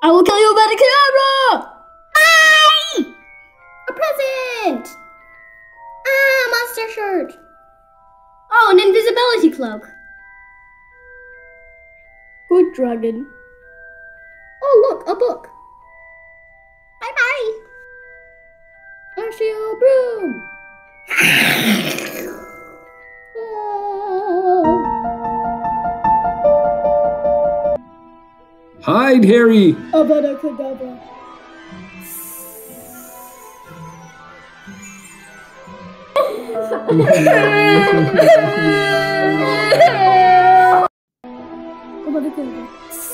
I will kill you by the camera! Aye! A present! Ah, monster shirt! Oh, an invisibility cloak. Good dragon. Oh, look, a book. Bye-bye. Ashio broom. Hide, Harry! Avada Kedavra. Avada Kedavra.